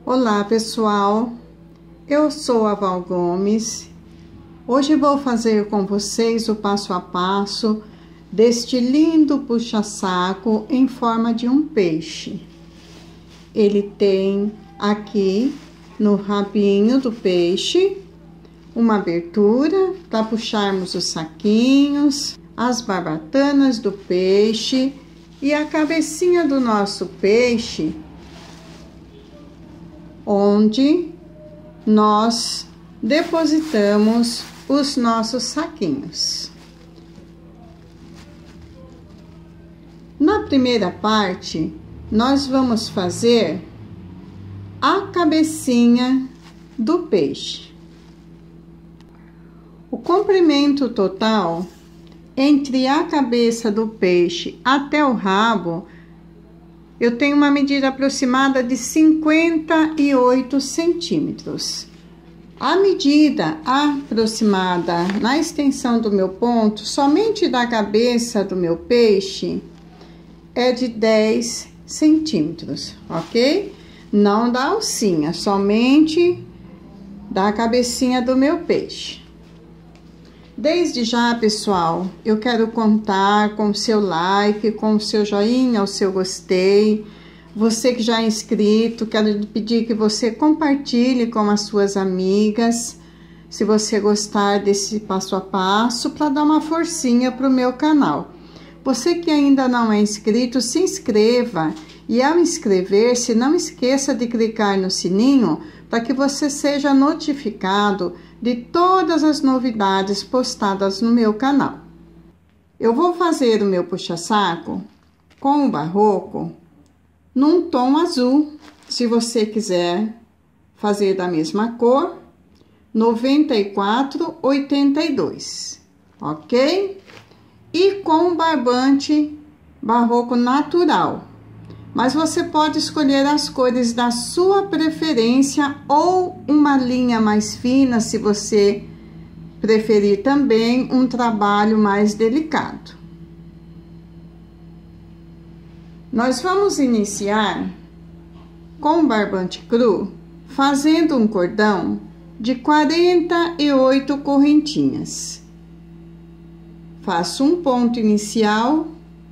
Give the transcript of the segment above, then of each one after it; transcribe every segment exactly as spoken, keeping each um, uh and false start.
Olá pessoal, eu sou a Val Gomes. Hoje vou fazer com vocês o passo a passo deste lindo puxa-saco em forma de um peixe. Ele tem aqui no rabinho do peixe uma abertura para puxarmos os saquinhos, as barbatanas do peixe e a cabecinha do nosso peixe, onde nós depositamos os nossos saquinhos. Na primeira parte, nós vamos fazer a cabecinha do peixe. O comprimento total entre a cabeça do peixe até o rabo, eu tenho uma medida aproximada de cinquenta e oito centímetros. A medida aproximada na extensão do meu ponto, somente da cabeça do meu peixe, é de dez centímetros, ok? Não da alcinha, somente da cabecinha do meu peixe. Desde já, pessoal, eu quero contar com o seu like, com o seu joinha, o seu gostei. Você que já é inscrito, quero pedir que você compartilhe com as suas amigas, se você gostar desse passo a passo, para dar uma forcinha para o meu canal. Você que ainda não é inscrito, se inscreva e ao inscrever-se, não esqueça de clicar no sininho para que você seja notificado de todas as novidades postadas no meu canal. Eu vou fazer o meu puxa-saco com o barroco num tom azul. Se você quiser fazer da mesma cor, noventa e quatro oitenta e dois, ok? E com barbante barroco natural. Mas você pode escolher as cores da sua preferência ou uma linha mais fina, se você preferir também um trabalho mais delicado. Nós vamos iniciar com barbante cru, fazendo um cordão de quarenta e oito correntinhas. Faço um ponto inicial,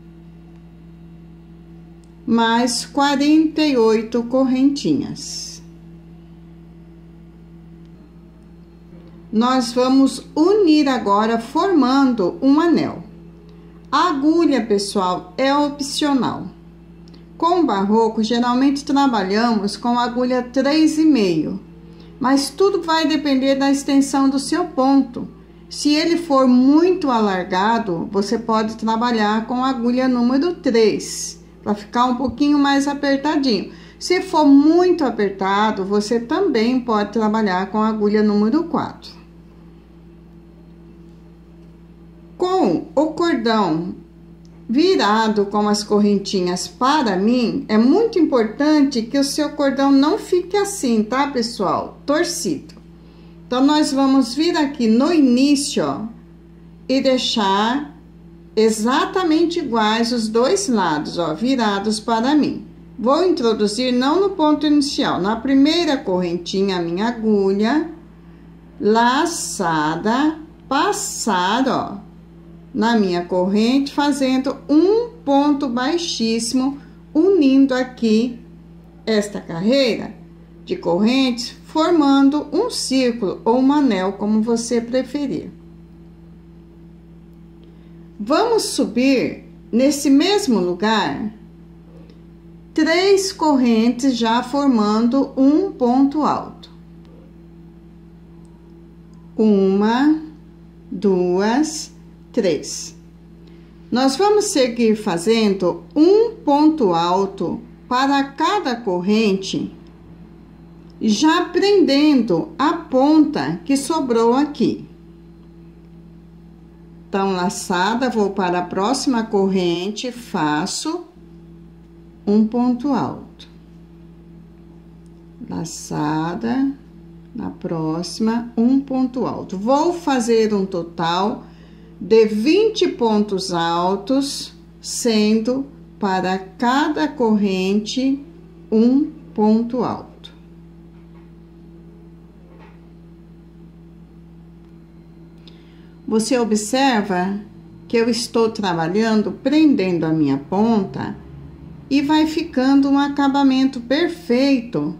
mais quarenta e oito correntinhas. Nós vamos unir agora formando um anel. A agulha, pessoal, é opcional. Com o barroco, geralmente trabalhamos com agulha três e meio, mas tudo vai depender da extensão do seu ponto. Se ele for muito alargado, você pode trabalhar com agulha número três. Para ficar um pouquinho mais apertadinho. Se for muito apertado, você também pode trabalhar com a agulha número quatro. Com o cordão virado com as correntinhas para mim, é muito importante que o seu cordão não fique assim, tá, pessoal? Torcido. Então, nós vamos vir aqui no início, ó, e deixar exatamente iguais os dois lados, ó, virados para mim. Vou introduzir não no ponto inicial, na primeira correntinha, a minha agulha, laçada, passar, ó, na minha corrente, fazendo um ponto baixíssimo, unindo aqui esta carreira de correntes, formando um círculo ou um anel, como você preferir. Vamos subir nesse mesmo lugar três correntes, já formando um ponto alto. Uma, duas, três. Nós vamos seguir fazendo um ponto alto para cada corrente, já prendendo a ponta que sobrou aqui. Então, laçada, vou para a próxima corrente, faço um ponto alto. Laçada, na próxima, um ponto alto. Vou fazer um total de vinte pontos altos, sendo para cada corrente um ponto alto. Você observa que eu estou trabalhando, prendendo a minha ponta e vai ficando um acabamento perfeito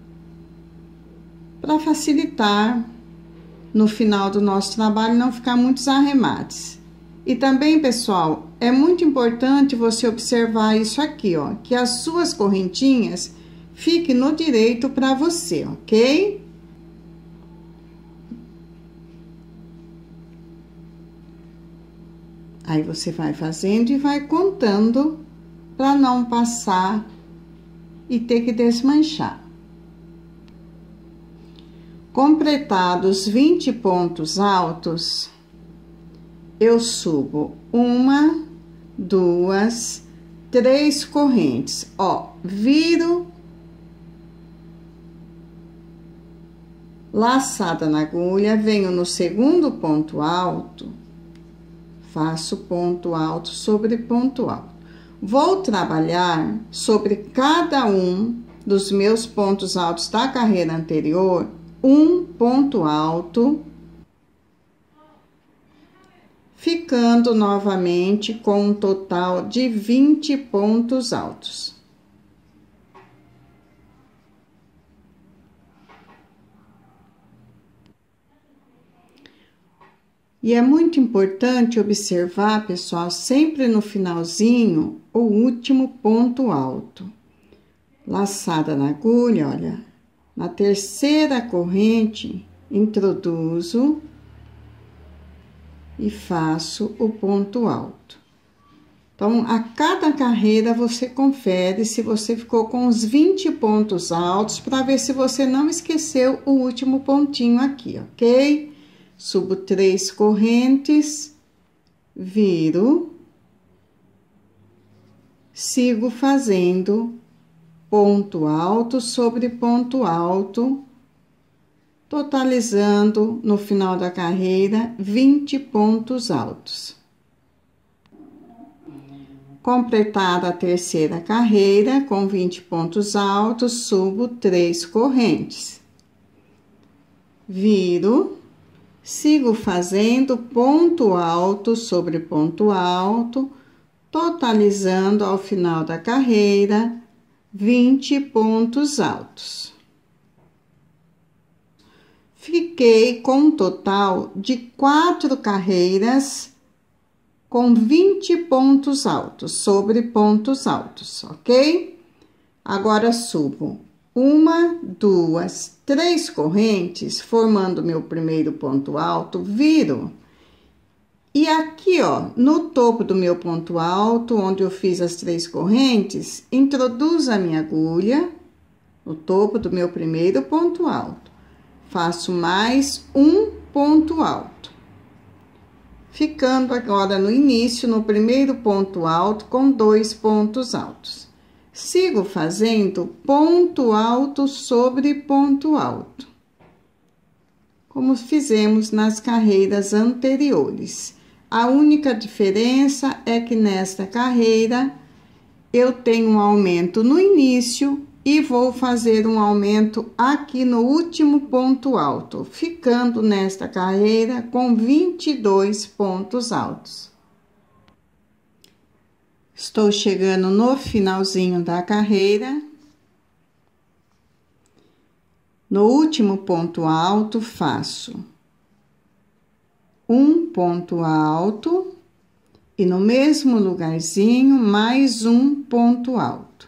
para facilitar no final do nosso trabalho não ficar muitos arremates. E também, pessoal, é muito importante você observar isso aqui, ó, que as suas correntinhas fiquem no direito para você, ok? Aí você vai fazendo e vai contando para não passar e ter que desmanchar. Completados vinte pontos altos, eu subo uma, duas, três correntes. Ó, viro, laçada na agulha, venho no segundo ponto alto, faço ponto alto sobre ponto alto. Vou trabalhar sobre cada um dos meus pontos altos da carreira anterior, um ponto alto, ficando novamente com um total de vinte pontos altos. E é muito importante observar, pessoal, sempre no finalzinho, o último ponto alto. Laçada na agulha, olha, na terceira corrente, introduzo e faço o ponto alto. Então, a cada carreira você confere se você ficou com os vinte pontos altos, para ver se você não esqueceu o último pontinho aqui, ok? Subo três correntes, viro, sigo fazendo ponto alto sobre ponto alto, totalizando no final da carreira vinte pontos altos. Completada a terceira carreira com vinte pontos altos, subo três correntes, viro, sigo fazendo ponto alto sobre ponto alto, totalizando ao final da carreira vinte pontos altos. Fiquei com um total de quatro carreiras com vinte pontos altos sobre pontos altos, ok? Agora subo uma, duas, três correntes, formando meu primeiro ponto alto, viro. E aqui, ó, no topo do meu ponto alto, onde eu fiz as três correntes, introduzo a minha agulha no topo do meu primeiro ponto alto. Faço mais um ponto alto. Ficando agora no início, no primeiro ponto alto, com dois pontos altos. Sigo fazendo ponto alto sobre ponto alto, como fizemos nas carreiras anteriores. A única diferença é que nesta carreira eu tenho um aumento no início e vou fazer um aumento aqui no último ponto alto, ficando nesta carreira com vinte e dois pontos altos. Estou chegando no finalzinho da carreira. No último ponto alto, faço um ponto alto e no mesmo lugarzinho, mais um ponto alto.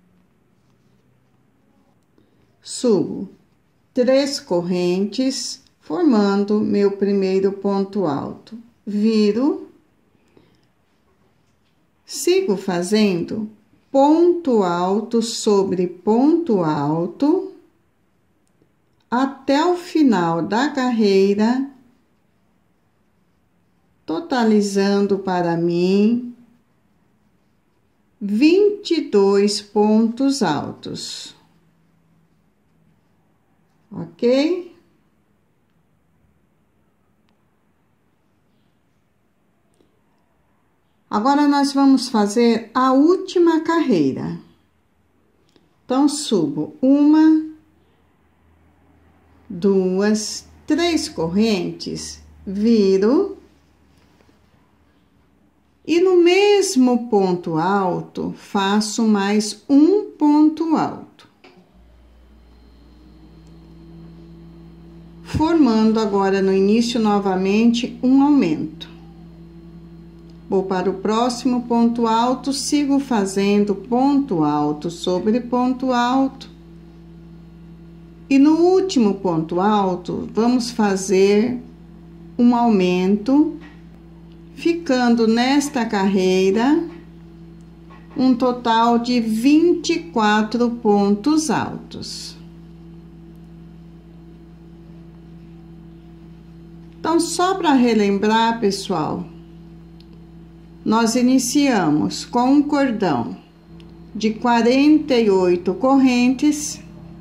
Subo três correntes, formando meu primeiro ponto alto. Viro, sigo fazendo ponto alto sobre ponto alto, até o final da carreira, totalizando para mim vinte e dois pontos altos. Ok? Agora, nós vamos fazer a última carreira. Então, subo uma, duas, três correntes, viro, E no mesmo ponto alto, faço mais um ponto alto. Formando agora no início novamente um aumento. Vou para o próximo ponto alto, sigo fazendo ponto alto sobre ponto alto. E no último ponto alto, vamos fazer um aumento, ficando nesta carreira um total de vinte e quatro pontos altos. Então, só para relembrar, pessoal, nós iniciamos com um cordão de quarenta e oito correntes,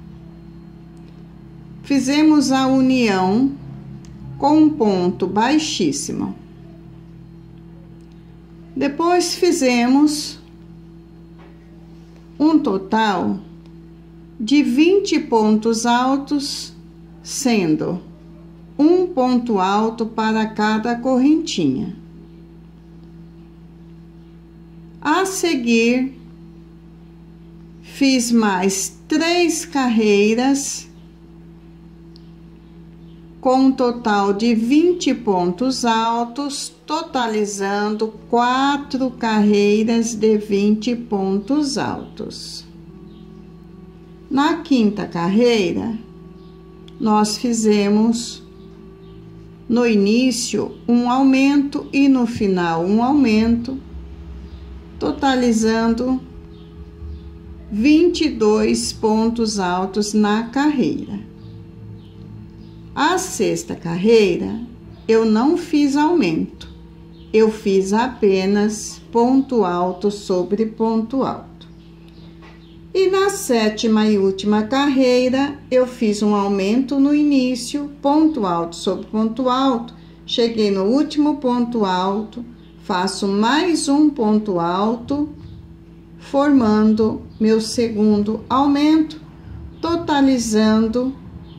fizemos a união com um ponto baixíssimo. Depois fizemos um total de vinte pontos altos, sendo um ponto alto para cada correntinha. A seguir, fiz mais três carreiras com um total de vinte pontos altos, totalizando quatro carreiras de vinte pontos altos. Na quinta carreira, nós fizemos no início um aumento e no final um aumento, totalizando vinte e dois pontos altos na carreira. A sexta carreira, eu não fiz aumento, eu fiz apenas ponto alto sobre ponto alto. E na sétima e última carreira, eu fiz um aumento no início, ponto alto sobre ponto alto, cheguei no último ponto alto, faço mais um ponto alto, formando meu segundo aumento, totalizando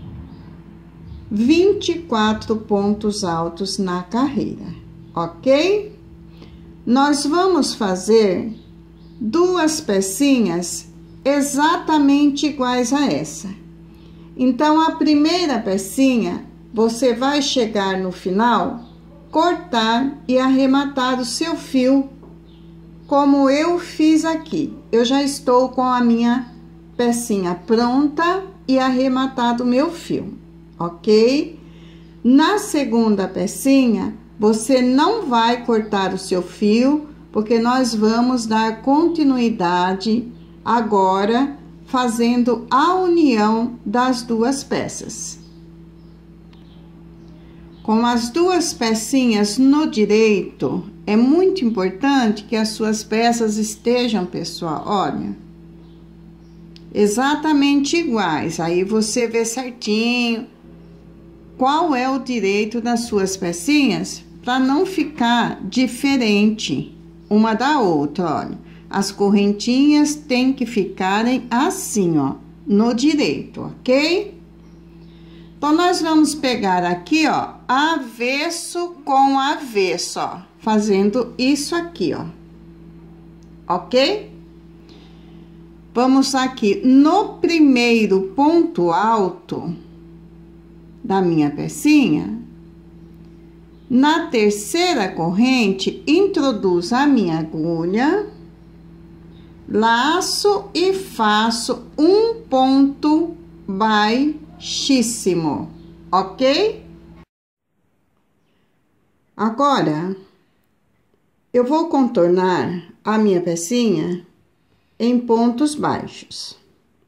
vinte e quatro pontos altos na carreira, ok? Nós vamos fazer duas pecinhas exatamente iguais a essa. Então, a primeira pecinha, você vai chegar no final, cortar e arrematar o seu fio, como eu fiz aqui. Eu já estou com a minha pecinha pronta e arrematado o meu fio, ok? Na segunda pecinha, você não vai cortar o seu fio, porque nós vamos dar continuidade agora, fazendo a união das duas peças. Com as duas pecinhas no direito, é muito importante que as suas peças estejam, pessoal, olha, exatamente iguais. Aí você vê certinho qual é o direito das suas pecinhas, para não ficar diferente uma da outra, olha. As correntinhas têm que ficarem assim, ó, no direito, ok? Então, nós vamos pegar aqui, ó, avesso com avesso, ó, fazendo isso aqui, ó, ok? Vamos aqui no primeiro ponto alto da minha pecinha, na terceira corrente, introduzo a minha agulha, laço e faço um ponto baixíssimo, ok? Agora, eu vou contornar a minha pecinha em pontos baixos.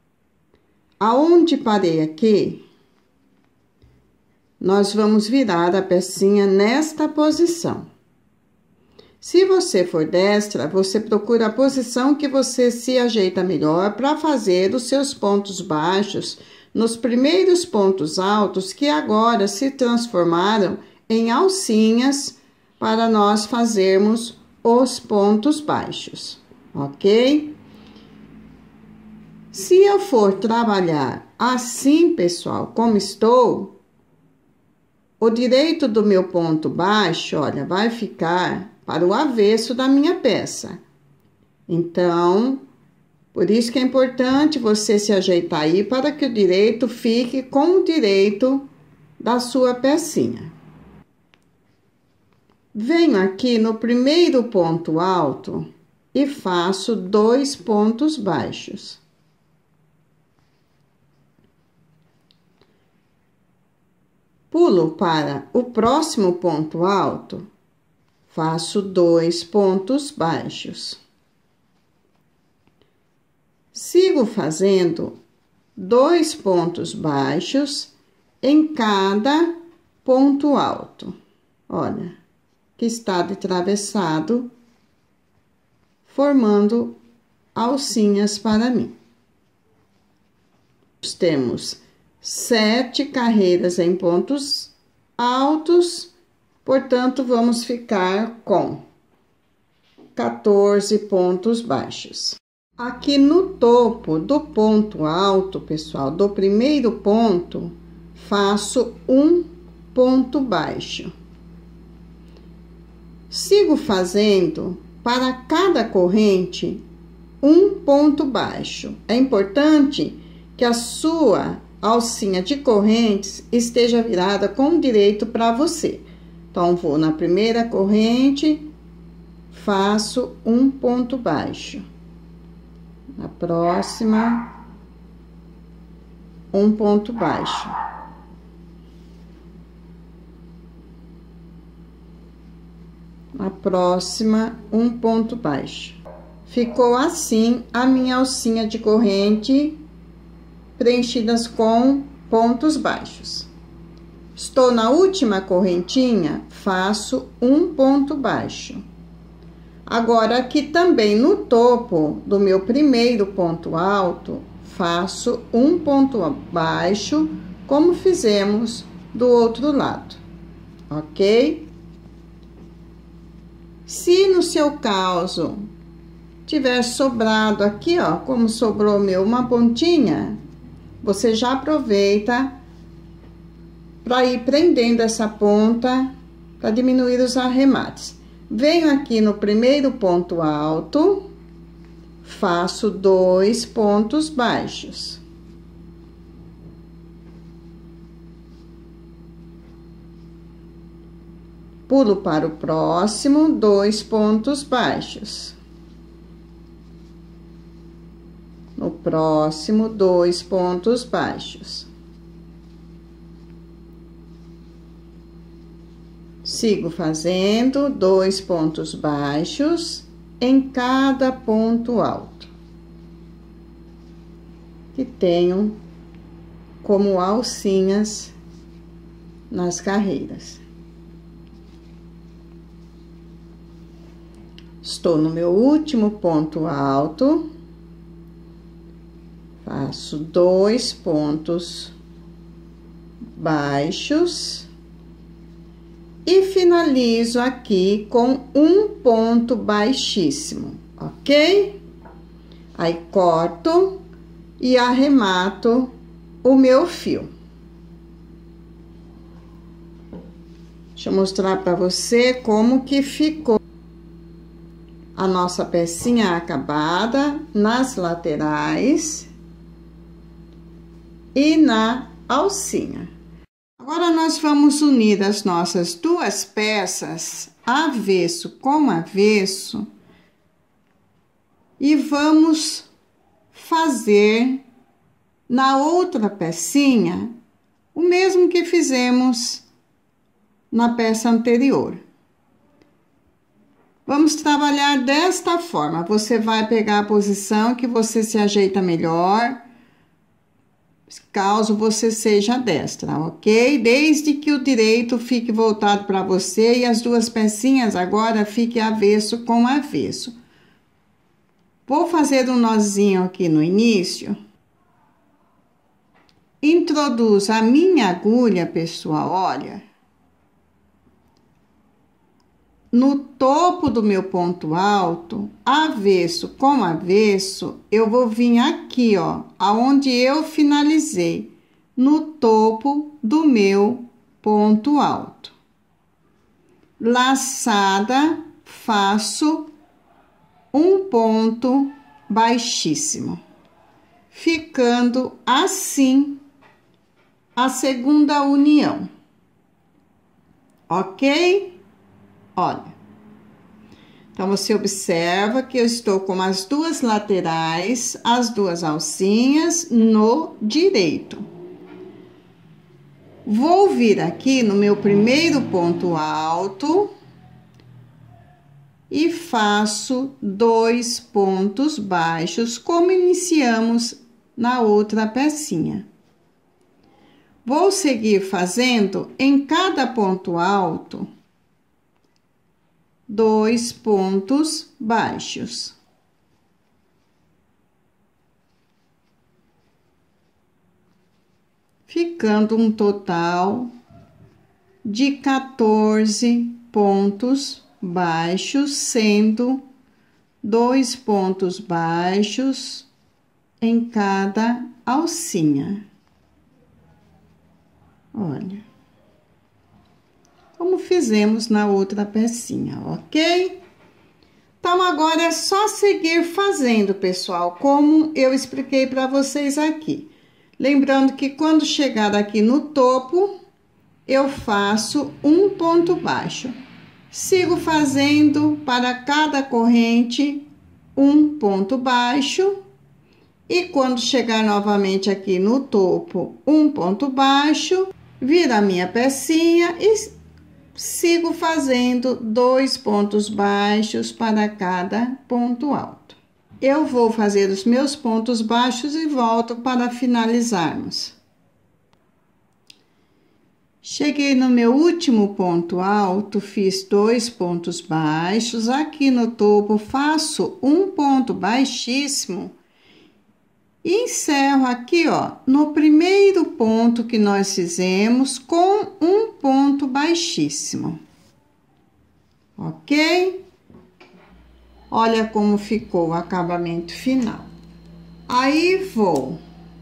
Aonde parei aqui, nós vamos virar a pecinha nesta posição. Se você for destra, você procura a posição que você se ajeita melhor para fazer os seus pontos baixos nos primeiros pontos altos, que agora se transformaram em alcinhas para nós fazermos os pontos baixos, ok? Se eu for trabalhar assim, pessoal, como estou, o direito do meu ponto baixo, olha, vai ficar para o avesso da minha peça. Então, por isso que é importante você se ajeitar aí para que o direito fique com o direito da sua pecinha. Venho aqui no primeiro ponto alto e faço dois pontos baixos. Pulo para o próximo ponto alto, faço dois pontos baixos. Sigo fazendo dois pontos baixos em cada ponto alto. Olha, que está de atravessado, formando alcinhas para mim. Temos sete carreiras em pontos altos, portanto, vamos ficar com quatorze pontos baixos. Aqui no topo do ponto alto, pessoal, do primeiro ponto, faço um ponto baixo. Sigo fazendo para cada corrente um ponto baixo. É importante que a sua alcinha de correntes esteja virada com direito para você. Então, vou na primeira corrente, faço um ponto baixo. Na próxima, um ponto baixo. Na próxima, um ponto baixo. Ficou assim a minha alcinha de corrente preenchidas com pontos baixos. Estou na última correntinha, faço um ponto baixo. Agora, aqui também no topo do meu primeiro ponto alto, faço um ponto baixo, como fizemos do outro lado, ok? Se no seu caso tiver sobrado aqui, ó, como sobrou meu uma pontinha, você já aproveita para ir prendendo essa ponta para diminuir os arremates. Venho aqui no primeiro ponto alto, faço dois pontos baixos. Pulo para o próximo, dois pontos baixos. No próximo, dois pontos baixos. Sigo fazendo dois pontos baixos em cada ponto alto, que tenho como alcinhas nas carreiras. Estou no meu último ponto alto, faço dois pontos baixos e finalizo aqui com um ponto baixíssimo, ok? Aí, corto e arremato o meu fio. Deixa eu mostrar para você como que ficou a nossa pecinha acabada nas laterais e na alcinha. Agora, nós vamos unir as nossas duas peças, avesso com avesso, e vamos fazer na outra pecinha o mesmo que fizemos na peça anterior. Vamos trabalhar desta forma. Você vai pegar a posição que você se ajeita melhor, caso você seja destra, ok? Desde que o direito fique voltado para você e as duas pecinhas agora fiquem avesso com avesso. Vou fazer um nozinho aqui no início. Introduzo a minha agulha, pessoal, olha. No topo do meu ponto alto, avesso com avesso, eu vou vir aqui, ó, aonde eu finalizei, no topo do meu ponto alto. Laçada, faço um ponto baixíssimo, ficando assim a segunda união, ok? Olha, então você observa que eu estou com as duas laterais, as duas alcinhas no direito. Vou vir aqui no meu primeiro ponto alto e faço dois pontos baixos, como iniciamos na outra pecinha. Vou seguir fazendo em cada ponto alto dois pontos baixos. Ficando um total de quatorze pontos baixos, sendo dois pontos baixos em cada alcinha. Olha, como fizemos na outra pecinha, ok? Então, agora é só seguir fazendo, pessoal, como eu expliquei para vocês aqui. Lembrando que quando chegar aqui no topo, eu faço um ponto baixo. Sigo fazendo para cada corrente um ponto baixo. E quando chegar novamente aqui no topo, um ponto baixo, viro a minha pecinha e sigo fazendo dois pontos baixos para cada ponto alto. Eu vou fazer os meus pontos baixos e volto para finalizarmos. Cheguei no meu último ponto alto, fiz dois pontos baixos. Aqui no topo, faço um ponto baixíssimo. E encerro aqui, ó, no primeiro ponto que nós fizemos com um ponto baixíssimo. Ok? Olha como ficou o acabamento final. Aí, vou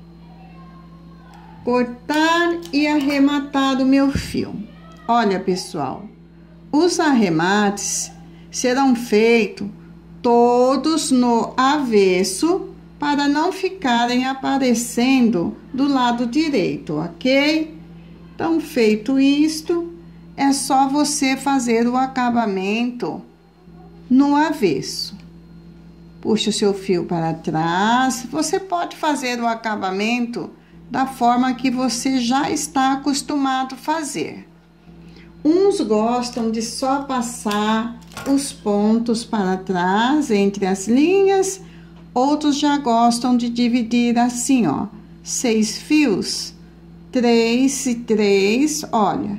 cortar e arrematar o meu fio. Olha, pessoal, os arremates serão feitos todos no avesso, para não ficarem aparecendo do lado direito, ok? Então, feito isto, é só você fazer o acabamento no avesso. Puxa o seu fio para trás. Você pode fazer o acabamento da forma que você já está acostumado a fazer. Uns gostam de só passar os pontos para trás entre as linhas, outros já gostam de dividir assim, ó, seis fios, três e três, olha.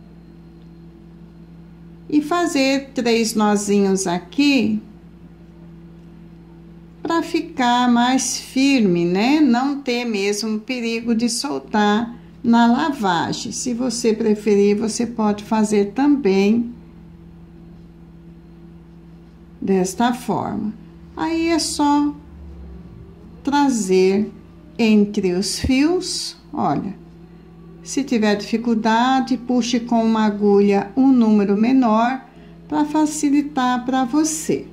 E fazer três nozinhos aqui, para ficar mais firme, né? Não ter mesmo perigo de soltar na lavagem. Se você preferir, você pode fazer também desta forma. Aí é só trazer entre os fios, olha. Se tiver dificuldade, puxe com uma agulha um número menor para facilitar para você.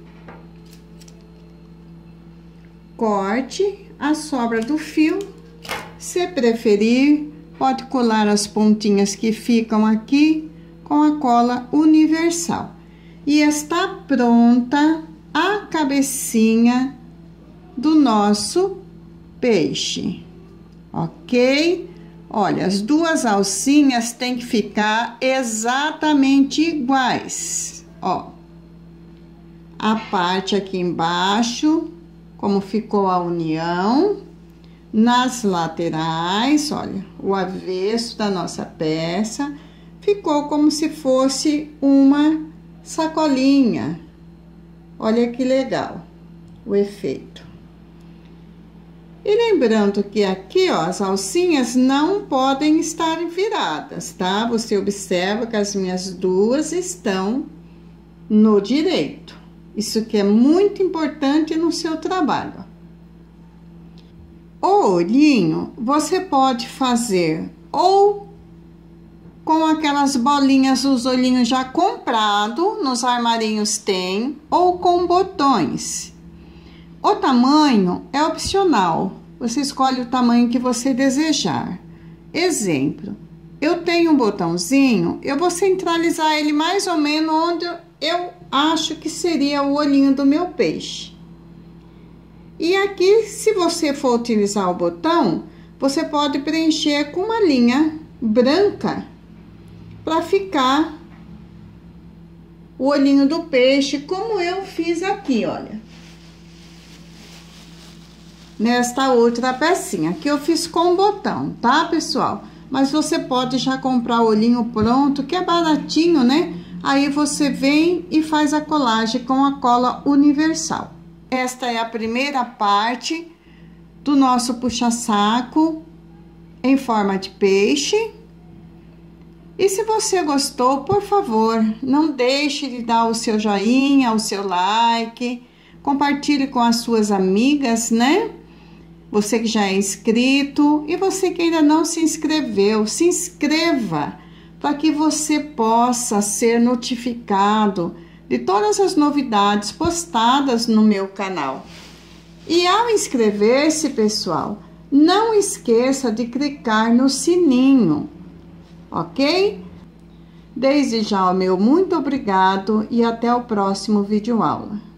Corte a sobra do fio. Se preferir, pode colar as pontinhas que ficam aqui com a cola universal. E está pronta a cabecinha do nosso peixe, ok? Olha, as duas alcinhas têm que ficar exatamente iguais, ó. A parte aqui embaixo, como ficou a união, nas laterais, olha, o avesso da nossa peça, ficou como se fosse uma sacolinha. Olha que legal o efeito. E lembrando que aqui, ó, as alcinhas não podem estar viradas, tá? Você observa que as minhas duas estão no direito. Isso que é muito importante no seu trabalho. O olhinho, você pode fazer ou com aquelas bolinhas, os olhinhos já comprado, nos armarinhos tem, ou com botões. O tamanho é opcional, você escolhe o tamanho que você desejar. Exemplo, eu tenho um botãozinho, eu vou centralizar ele mais ou menos onde eu acho que seria o olhinho do meu peixe. E aqui, se você for utilizar o botão, você pode preencher com uma linha branca para ficar o olhinho do peixe, como eu fiz aqui, olha. Nesta outra pecinha, que eu fiz com botão, tá, pessoal? Mas você pode já comprar o olhinho pronto, que é baratinho, né? Aí você vem e faz a colagem com a cola universal. Esta é a primeira parte do nosso puxa-saco em forma de peixe. E se você gostou, por favor, não deixe de dar o seu joinha, o seu like, compartilhe com as suas amigas, né? Você que já é inscrito e você que ainda não se inscreveu, se inscreva para que você possa ser notificado de todas as novidades postadas no meu canal. E ao inscrever-se, pessoal, não esqueça de clicar no sininho, ok? Desde já o meu muito obrigado e até o próximo vídeo aula.